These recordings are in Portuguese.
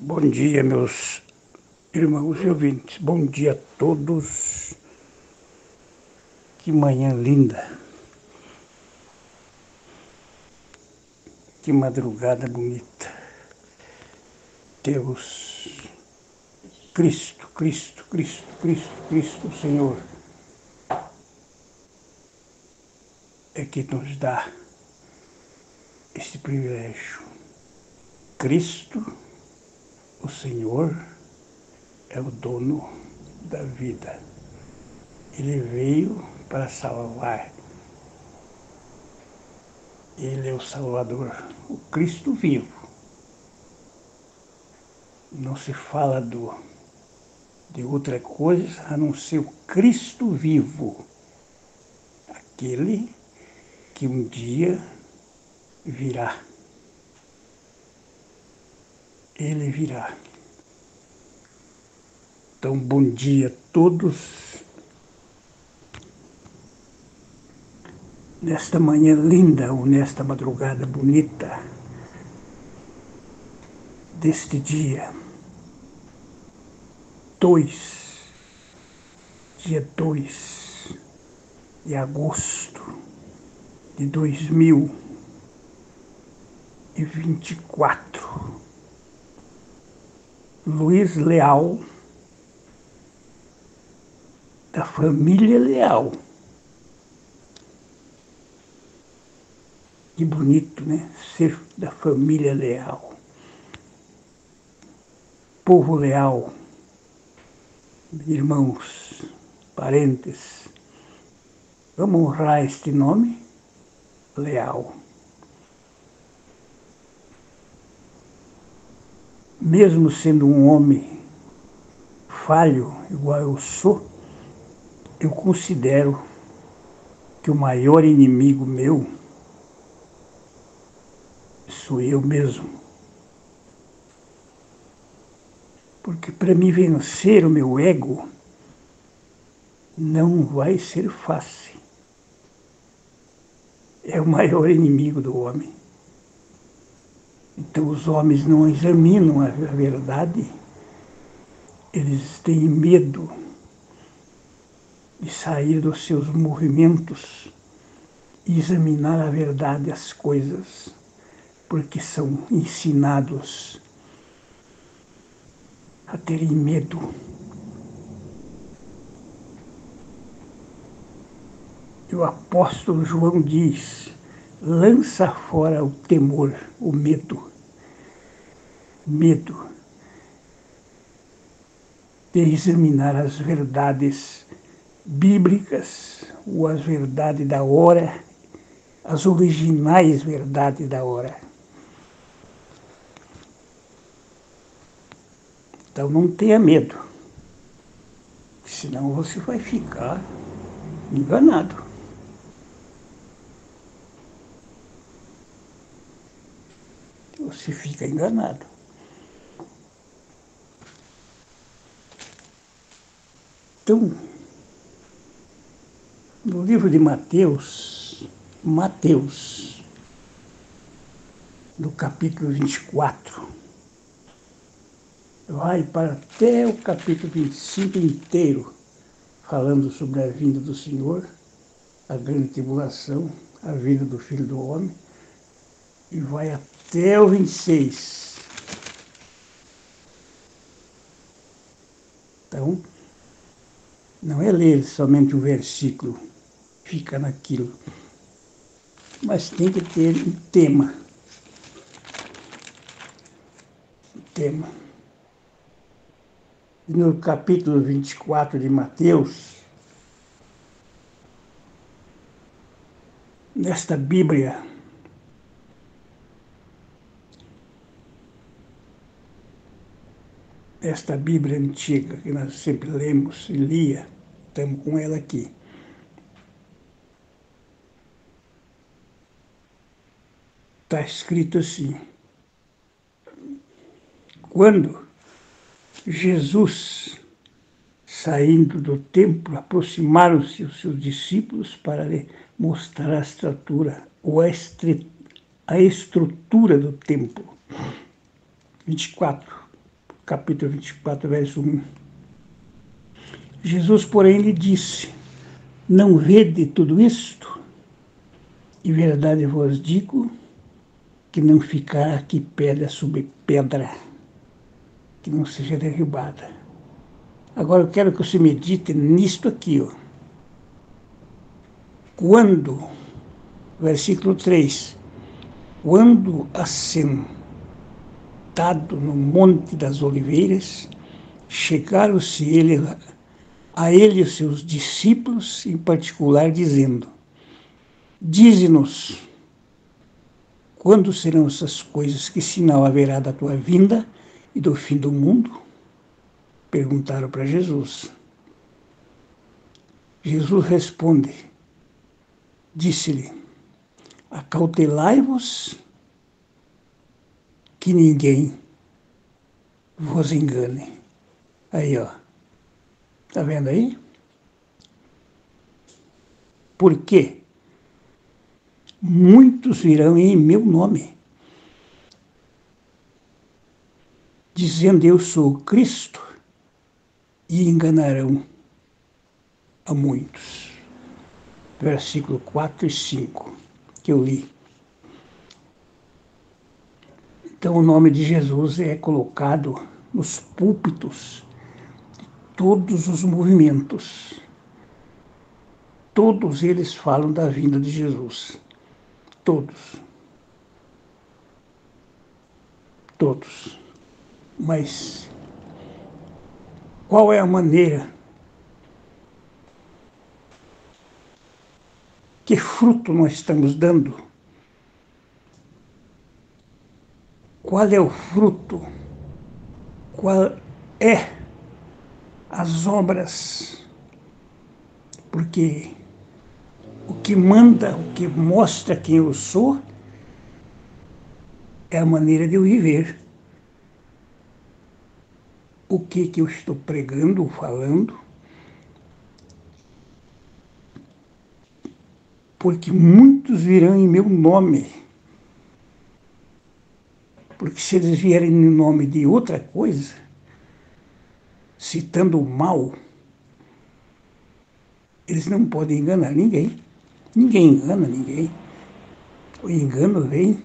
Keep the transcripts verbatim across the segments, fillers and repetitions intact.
Bom dia, meus irmãos e ouvintes. Bom dia a todos. Que manhã linda. Que madrugada bonita. Temos Cristo, Cristo, Cristo, Cristo, Cristo, o Senhor é que nos dá esse privilégio. Cristo, o Senhor, é o dono da vida. Ele veio para salvar. Ele é o Salvador, o Cristo vivo. Não se fala do, de outra coisa a não ser o Cristo vivo. Aquele que um dia virá. Ele virá. Então, bom dia a todos. Nesta manhã linda, ou nesta madrugada bonita, deste dia dois, dia dois de agosto de dois mil e vinte e quatro. Luiz Leal, da família Leal. Que bonito, né? Ser da família Leal. Povo leal, irmãos, parentes, vamos honrar este nome, Leal. Mesmo sendo um homem falho, igual eu sou, eu considero que o maior inimigo meu sou eu mesmo. Porque para mim vencer o meu ego não vai ser fácil. É o maior inimigo do homem. Então os homens não examinam a verdade, eles têm medo de sair dos seus movimentos e examinar a verdade, as coisas, porque são ensinados a terem medo. E o apóstolo João diz, lança fora o temor, o medo. Medo de examinar as verdades bíblicas ou as verdades da hora, as originais verdades da hora. Então não tenha medo, senão você vai ficar enganado. Você fica enganado. Então, no livro de Mateus, Mateus, no capítulo vinte e quatro, vai para até o capítulo vinte e cinco inteiro, falando sobre a vinda do Senhor, a grande tribulação, a vinda do Filho do Homem, e vai até o vinte e seis. Então, não é ler somente um versículo, fica naquilo, mas tem que ter um tema. Um tema. No capítulo vinte e quatro de Mateus, nesta Bíblia, esta Bíblia antiga que nós sempre lemos e lia, estamos com ela aqui. Está escrito assim, quando Jesus, saindo do templo, aproximaram-se os seus discípulos para lhe mostrar a estrutura, ou a, estre... a estrutura do templo. vinte e quatro. capítulo vinte e quatro, verso um. Jesus, porém, lhe disse: não vede tudo isto? Em verdade vos digo que não ficará aqui pedra sobre pedra, que não seja derribada. Agora eu quero que você medite nisto aqui, ó. Quando, versículo três, quando assentado no Monte das Oliveiras, chegaram-se ele, a ele e os seus discípulos, em particular, dizendo: dize-nos, quando serão essas coisas, que sinal haverá da tua vinda e do fim do mundo? Perguntaram para Jesus. Jesus responde, disse-lhe: acautelai-vos que ninguém vos engane. Aí, ó. Tá vendo aí? Por quê? Muitos virão em meu nome, dizendo eu sou Cristo, e enganarão a muitos. Versículo quatro e cinco, que eu li. Então o nome de Jesus é colocado nos púlpitos de todos os movimentos. Todos eles falam da vinda de Jesus. Todos. Todos. Mas qual é a maneira? Que fruto nós estamos dando? Qual é o fruto? Qual é as obras? Porque o que manda, o que mostra quem eu sou, é a maneira de eu viver. O que que eu estou pregando, falando? Porque muitos virão em meu nome. Porque se eles vierem em nome de outra coisa, citando o mal, eles não podem enganar ninguém. Ninguém engana ninguém. O engano vem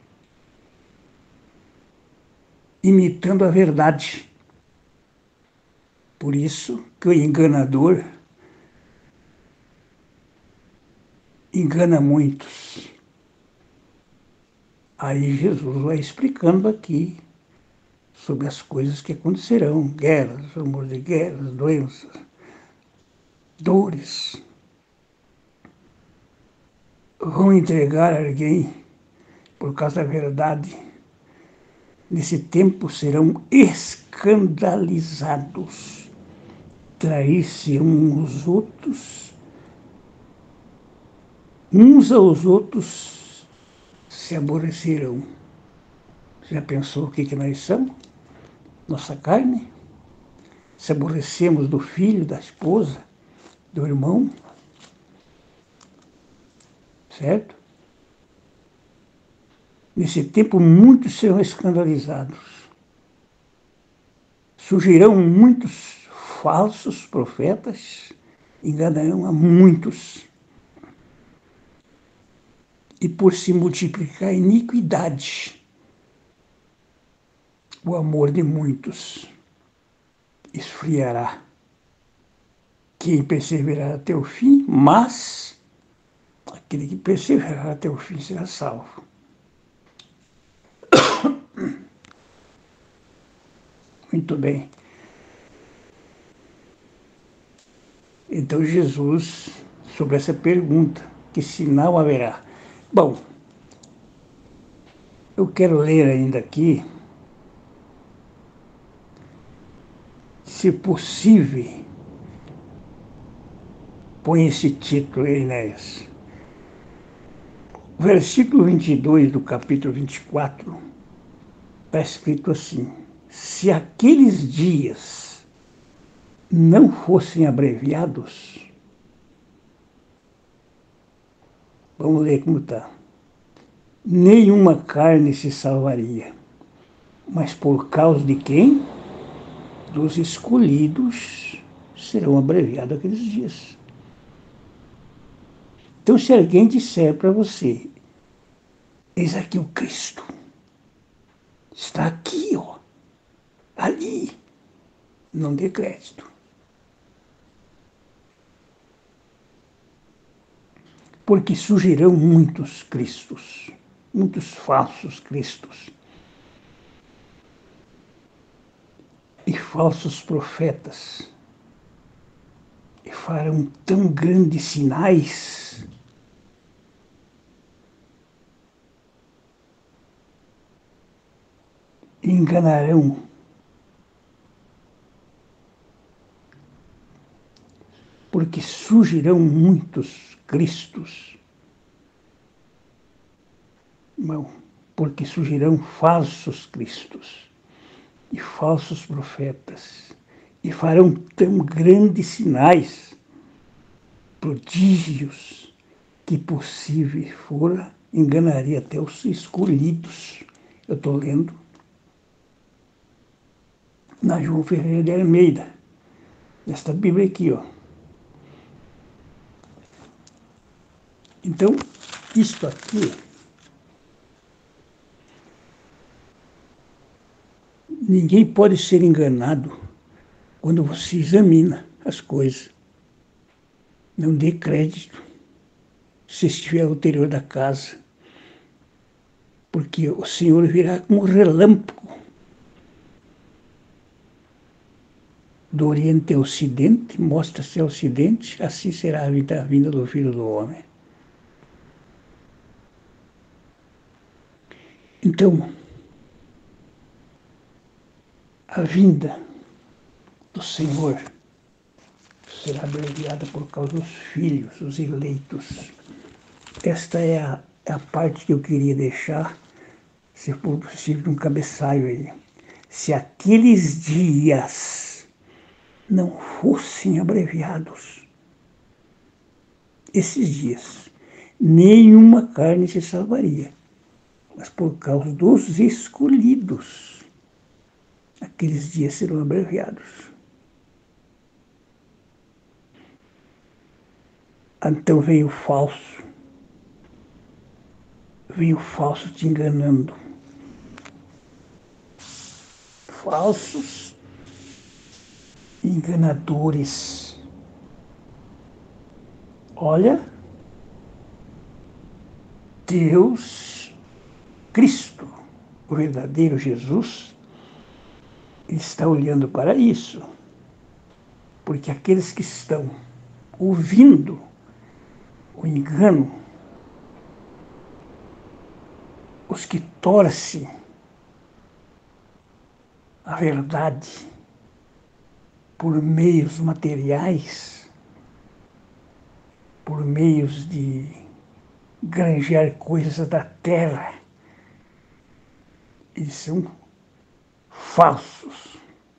imitando a verdade. Por isso que o enganador engana muitos. Aí Jesus vai explicando aqui sobre as coisas que acontecerão, guerras, rumor de guerras, doenças, dores. Vão entregar alguém por causa da verdade. Nesse tempo serão escandalizados, trair-se uns aos outros, uns aos outros se aborrecerão. Já pensou o que, que nós somos? Nossa carne? Se aborrecemos do filho, da esposa, do irmão, certo? Nesse tempo, muitos serão escandalizados. Surgirão muitos falsos profetas, enganarão a muitos. E por se multiplicar a iniquidade, o amor de muitos esfriará. Quem perseverar até o fim, mas aquele que perseverar até o fim será salvo. Muito bem. Então Jesus, sobre essa pergunta, que sinal haverá? Bom, eu quero ler ainda aqui, se possível, põe esse título, Enéas. O versículo vinte e dois do capítulo vinte e quatro está escrito assim: se aqueles dias não fossem abreviados, vamos ler como está, nenhuma carne se salvaria. Mas por causa de quem? dos escolhidos serão abreviados aqueles dias. Então, se alguém disser para você, eis aqui o Cristo, está aqui, ó, ali, não dê crédito. Porque surgirão muitos cristos, muitos falsos cristos e falsos profetas, e farão tão grandes sinais e enganarão porque surgirão muitos cristos. Não, porque surgirão falsos cristos e falsos profetas, e farão tão grandes sinais, prodígios, que possível fora, enganaria até os escolhidos. Eu estou lendo na João Ferreira de Almeida, nesta Bíblia aqui, ó. Então, isto aqui, ninguém pode ser enganado quando você examina as coisas. Não dê crédito se estiver ao interior da casa, porque o Senhor virá como relâmpago do Oriente ao Ocidente, mostra-se ao Ocidente, assim será a vinda, a vinda do Filho do Homem. Então, a vinda do Senhor será abreviada por causa dos filhos, os eleitos. Esta é a, é a parte que eu queria deixar, se for possível, um cabeçalho aí. Se aqueles dias não fossem abreviados, esses dias, nenhuma carne se salvaria. Mas por causa dos escolhidos, aqueles dias serão abreviados. Então veio o falso, veio o falso te enganando. Falsos enganadores. Olha, Deus, Cristo, o verdadeiro Jesus, está olhando para isso. Porque aqueles que estão ouvindo o engano, os que torcem a verdade por meios materiais, por meios de granjear coisas da terra, eles são falsos.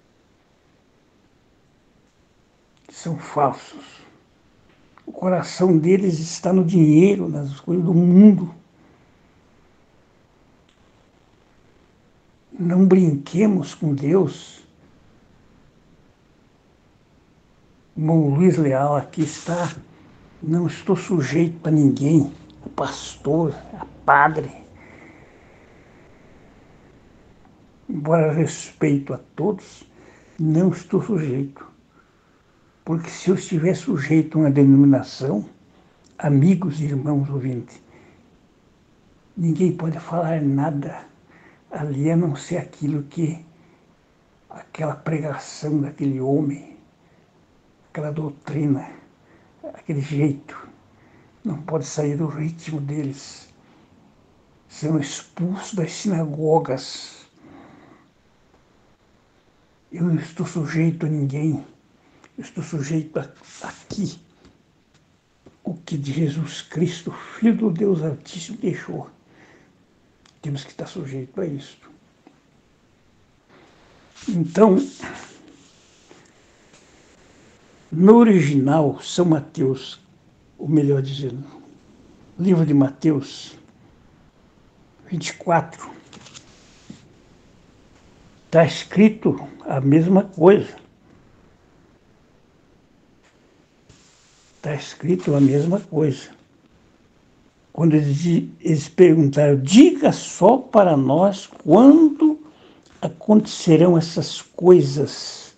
São falsos. O coração deles está no dinheiro, nas coisas do mundo. Não brinquemos com Deus. O irmão Luiz Leal aqui está. Não estou sujeito para ninguém, a pastor, a padre. Embora respeito a todos, não estou sujeito. Porque se eu estiver sujeito a uma denominação, amigos e irmãos ouvintes, ninguém pode falar nada ali a não ser aquilo que aquela pregação daquele homem, aquela doutrina, aquele jeito, não pode sair do ritmo deles. São expulsos das sinagogas. Eu não estou sujeito a ninguém. Eu estou sujeito a, aqui o que de Jesus Cristo, Filho do Deus Altíssimo, deixou. Temos que estar sujeito a isso. Então, no original, São Mateus, ou melhor dizendo, livro de Mateus, vinte e quatro, está escrito a mesma coisa. Está escrito a mesma coisa. Quando eles, eles perguntaram, diga só para nós quando acontecerão essas coisas.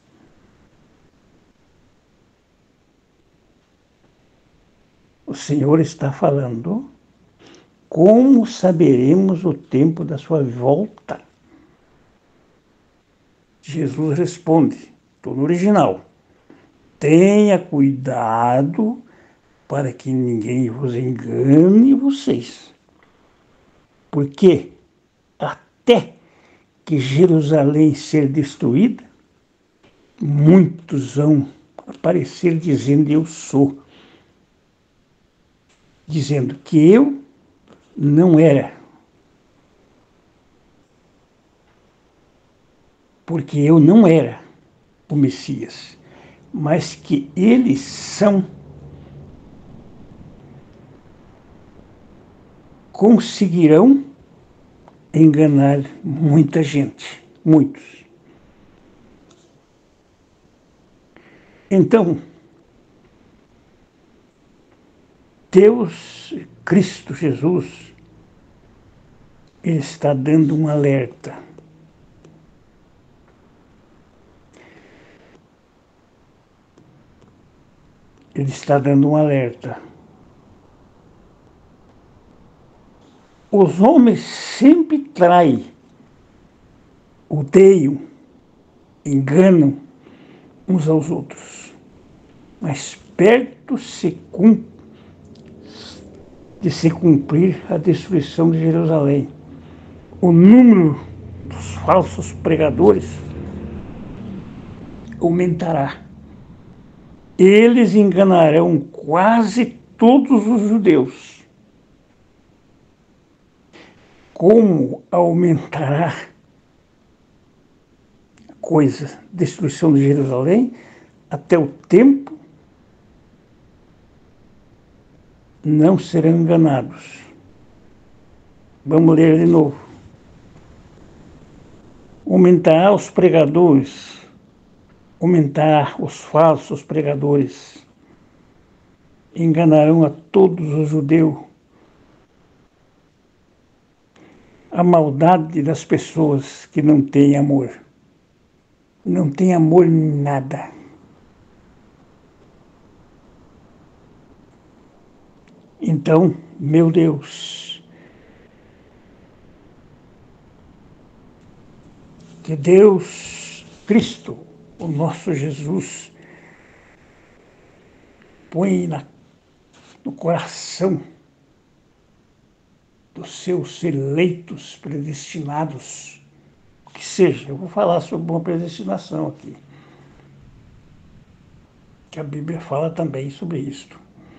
O Senhor está falando, como saberemos o tempo da sua volta? Jesus responde, estou no original, tenha cuidado para que ninguém vos engane vocês. Porque até que Jerusalém ser destruída, muitos vão aparecer dizendo eu sou. Dizendo que eu não era. Porque eu não era o Messias, mas que eles são. Conseguirão enganar muita gente, muitos. Então, Deus, Cristo Jesus, Ele está dando um alerta. Ele está dando um alerta. Os homens sempre traem, odeiam, enganam uns aos outros. Mas perto se cum- de se cumprir a destruição de Jerusalém, o número dos falsos pregadores aumentará. Eles enganarão quase todos os judeus. Como aumentará a coisa, destruição de Jerusalém, até o tempo não serão enganados. Vamos ler de novo. Aumentará os pregadores, aumentará os falsos pregadores, enganarão a todos os judeus. A maldade das pessoas que não têm amor. Não tem amor em nada. Então, meu Deus, que Deus, Cristo, o nosso Jesus, põe na, no coração dos seus eleitos predestinados, que seja, eu vou falar sobre uma predestinação aqui, que a Bíblia fala também sobre isto.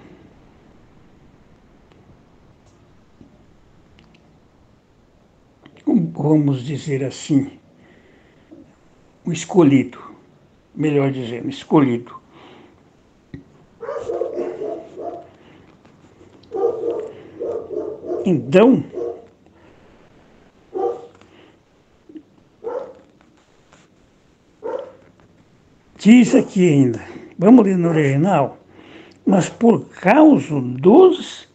Vamos dizer assim, o escolhido, melhor dizendo, escolhido. Então, diz aqui ainda, vamos ler no original, mas por causa dos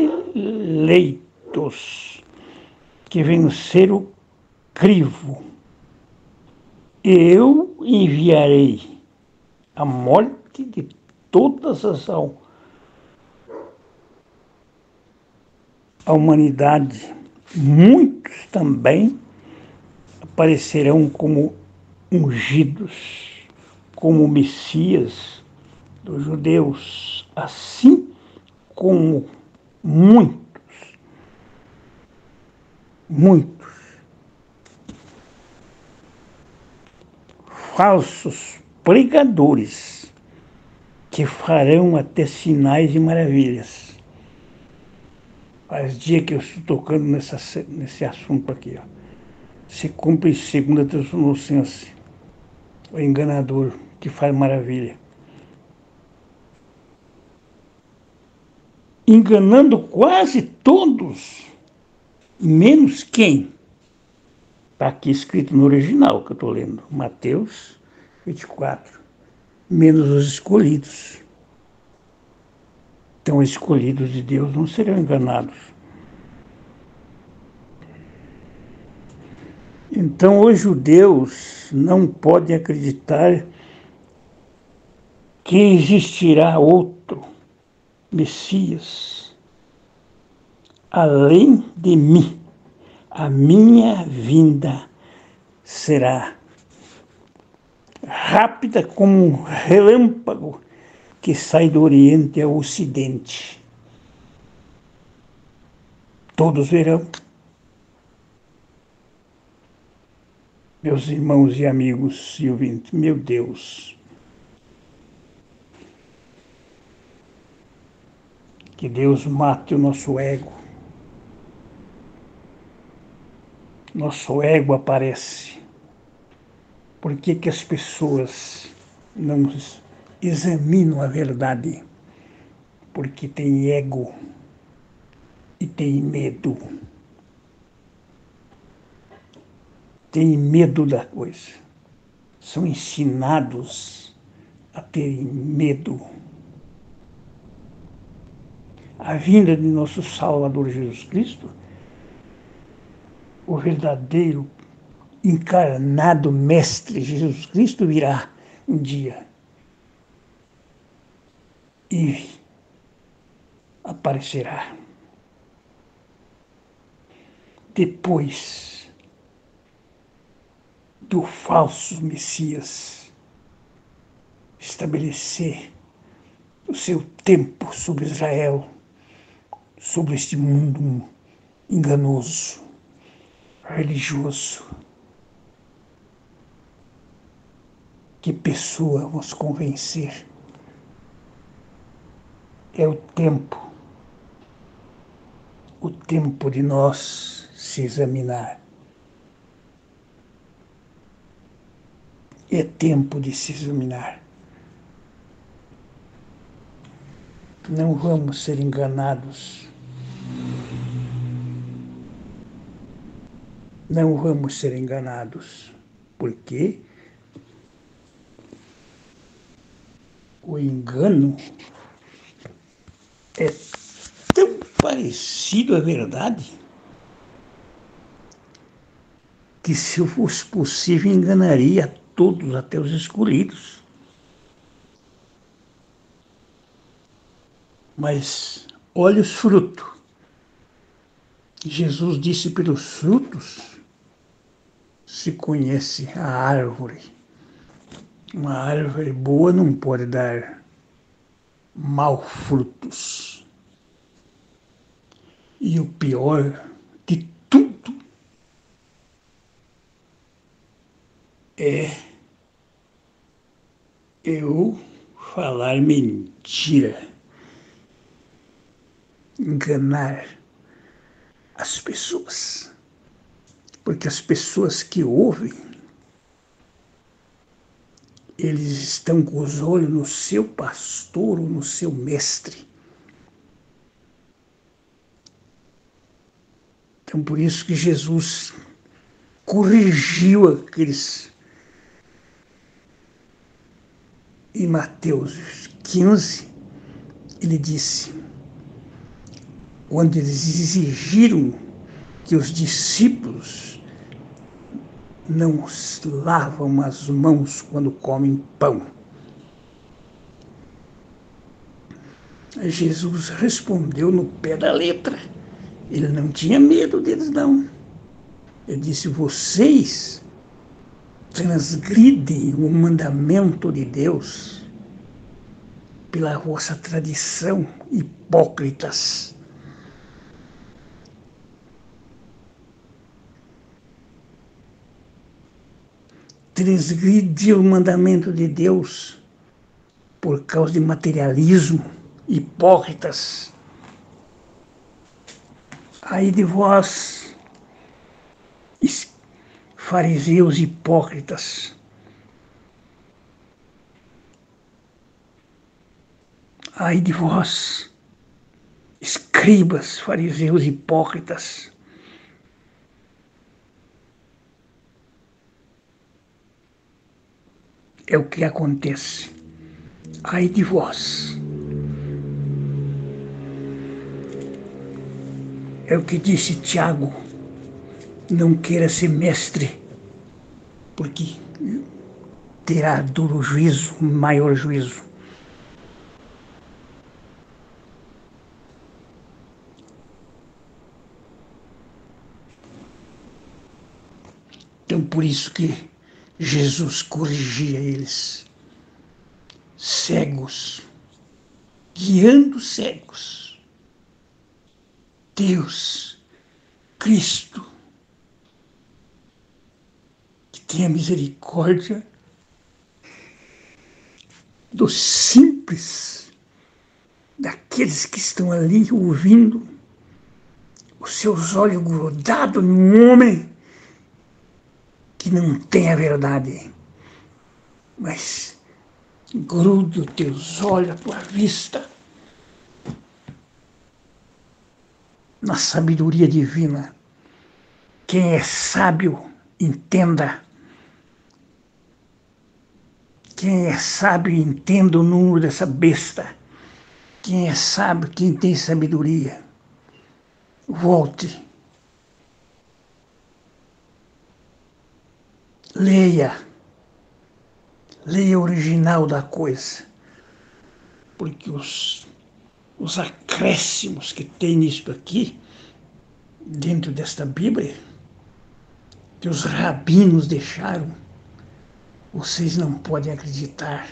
eleitos, que vem ser o crivo, eu enviarei a morte de todas as almas, a humanidade. Muitos também aparecerão como ungidos, como Messias dos judeus, assim como muitos, muitos falsos pregadores que farão até sinais e maravilhas. Faz dia que eu estou tocando nessa, nesse assunto aqui, ó. Se cumpre segundo a Tessalonicenses, o enganador que faz maravilha. Enganando quase todos, menos quem? Está aqui escrito no original que eu estou lendo, Mateus vinte e quatro, menos os escolhidos. Então, os escolhidos de Deus não serão enganados. Então, os judeus não podem acreditar que existirá outro Messias além de mim. A minha vinda será rápida como um relâmpago que sai do Oriente ao Ocidente. Todos verão. Meus irmãos e amigos e ouvintes, meu Deus, que Deus mate o nosso ego. Nosso ego aparece. Por que que as pessoas não examinam a verdade? Porque tem ego e tem medo. Tem medo da coisa. São ensinados a terem medo. A vinda de nosso Salvador Jesus Cristo, o verdadeiro encarnado Mestre Jesus Cristo, virá um dia e aparecerá. Depois do falso Messias estabelecer o seu tempo sobre Israel, sobre este mundo enganoso, religioso. Que pessoa vos convencer? É o tempo, o tempo de nós se examinar. É tempo de se examinar. Não vamos ser enganados. Não vamos ser enganados. Por quê? O engano é tão parecido à verdade que, se fosse possível, enganaria a todos, até os escolhidos. Mas olha os frutos. Jesus disse: pelos frutos se conhece a árvore. Uma árvore boa não pode dar maus frutos. E o pior de tudo é eu falar mentira, enganar as pessoas. Porque as pessoas que ouvem, eles estão com os olhos no seu pastor ou no seu mestre. Então, por isso que Jesus corrigiu aqueles. Em Mateus quinze, ele disse, quando eles exigiram que os discípulos não lavam as mãos quando comem pão. Jesus respondeu no pé da letra. Ele não tinha medo deles, não. Ele disse: vocês transgridem o mandamento de Deus pela vossa tradição, hipócritas. Transgredir o mandamento de Deus por causa de materialismo, hipócritas. Ai de vós, fariseus hipócritas. Ai de vós, escribas, fariseus hipócritas. é o que acontece. Ai de vós. É o que disse Tiago, não queira ser mestre, porque terá duro juízo, maior juízo. Então, por isso que Jesus corrigia eles, cegos, guiando cegos. Deus, Cristo, que tenha misericórdia dos simples, daqueles que estão ali ouvindo, os seus olhos grudados num homem que não tem a verdade, mas gruda os teus olhos, a tua vista na sabedoria divina. Quem é sábio, entenda. Quem é sábio, entenda o número dessa besta. Quem é sábio, quem tem sabedoria, volte. Leia. Leia o original da coisa. Porque os, os acréscimos que tem nisso aqui, dentro desta Bíblia, que os rabinos deixaram, vocês não podem acreditar.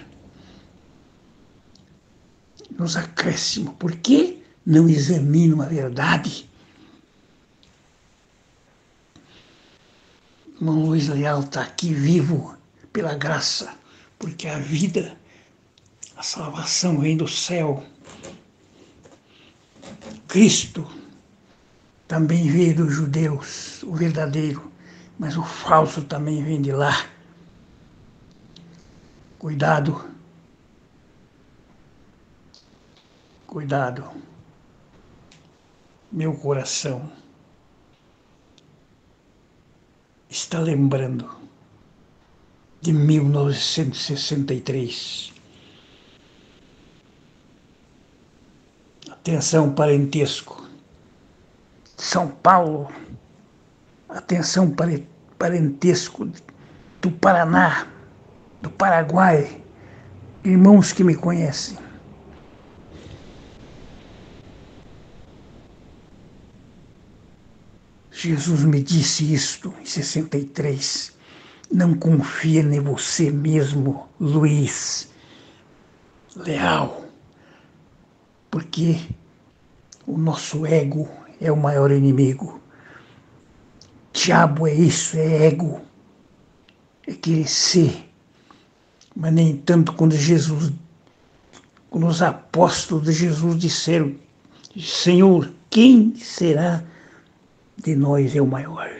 Nos acréscimos. Por que não examinam a verdade? Irmão Luiz Leal está aqui vivo pela graça, porque a vida, a salvação vem do céu. Cristo também veio dos judeus, o verdadeiro, mas o falso também vem de lá. Cuidado. Cuidado. Meu coração está lembrando de mil novecentos e sessenta e três. Atenção, parentesco. São Paulo. Atenção, parentesco do Paraná, do Paraguai. Irmãos que me conhecem. Jesus me disse isto em sessenta e três. Não confia em você mesmo, Luiz Leal, porque o nosso ego é o maior inimigo. Diabo é isso, é ego, é querer ser. Mas nem tanto quando Jesus, quando os apóstolos de Jesus disseram, Senhor, quem será de nós é o maior?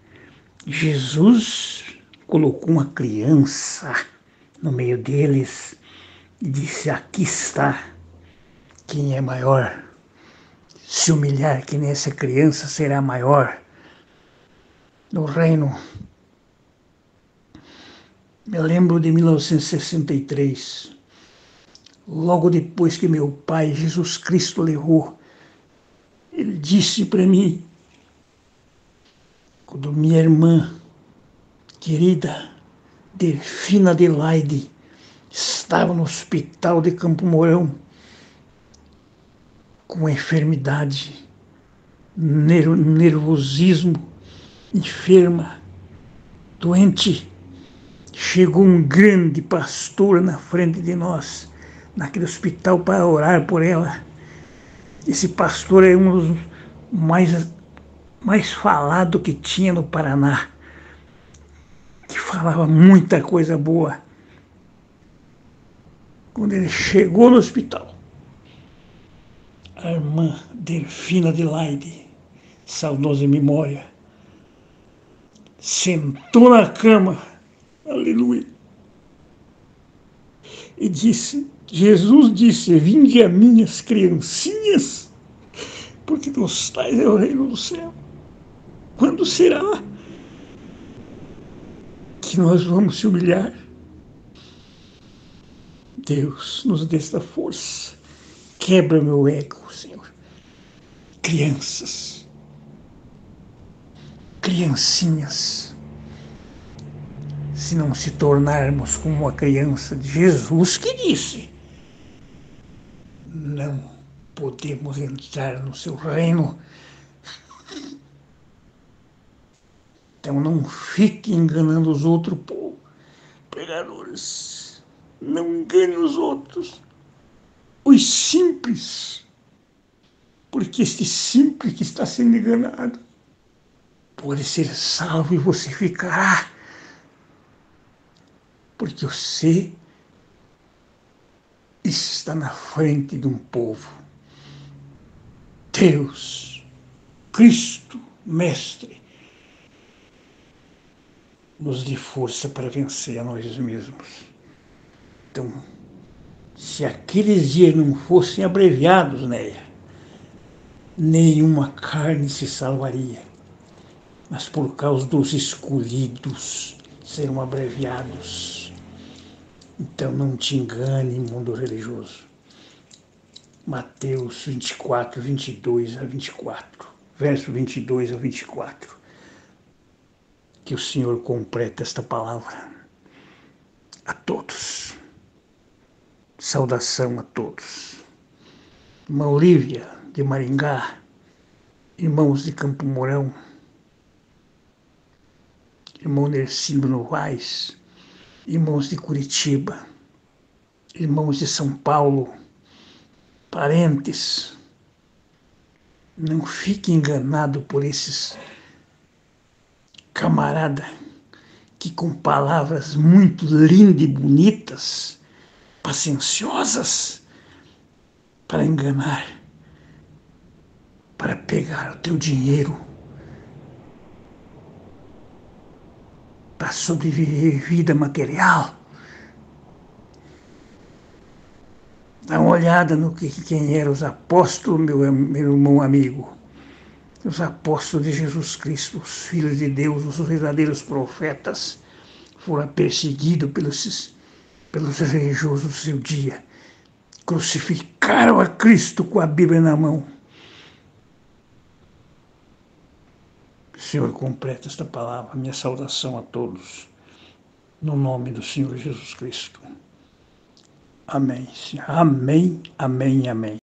Jesus colocou uma criança no meio deles e disse, aqui está quem é maior. Se humilhar que nem essa criança será maior no reino. Me lembro de mil novecentos e sessenta e três, logo depois que meu pai, Jesus Cristo, levou, ele disse para mim, quando minha irmã querida, Delfina Adelaide, estava no hospital de Campo Mourão, com enfermidade, nervosismo, enferma, doente, chegou um grande pastor na frente de nós, naquele hospital, para orar por ela. Esse pastor é um dos mais, mais falados que tinha no Paraná, que falava muita coisa boa. Quando ele chegou no hospital, a irmã Delfina Adelaide, saudosa memória, sentou na cama, aleluia, e disse, Jesus disse, vinde a minhas criancinhas, porque dos tais é o reino do céu. Quando será que nós vamos se humilhar? Deus, nos dê esta força. Quebra meu ego, Senhor. Crianças, criancinhas, se não se tornarmos como uma criança de Jesus que disse, não podemos entrar no seu reino. Então não fique enganando os outros, pô, pregadores. Não engane os outros. Os simples. Porque este simples que está sendo enganado pode ser salvo e você ficará. Porque você está na frente de um povo. Deus, Cristo, Mestre, nos dê força para vencer a nós mesmos. Então, se aqueles dias não fossem abreviados, Néia, nenhuma carne se salvaria. Mas por causa dos escolhidos serão abreviados. Então não te engane, mundo religioso. Mateus vinte e quatro, vinte e dois a vinte e quatro, verso vinte e dois a vinte e quatro. Que o Senhor complete esta palavra a todos. Saudação a todos. Irmã Olívia, de Maringá, irmãos de Campo Mourão, irmão Nercino Novaes, irmãos de Curitiba, irmãos de São Paulo, parentes, não fique enganado por esses camaradas que com palavras muito lindas e bonitas, pacienciosas, para enganar, para pegar o teu dinheiro, para sobreviver vida material. Dá uma olhada no que quem eram os apóstolos, meu, meu irmão amigo. Os apóstolos de Jesus Cristo, os filhos de Deus, os verdadeiros profetas, foram perseguidos pelos, pelos religiosos do seu dia. Crucificaram a Cristo com a Bíblia na mão. Senhor, completa esta palavra, minha saudação a todos, no nome do Senhor Jesus Cristo. Amém, Senhor. Amém, amém, amém.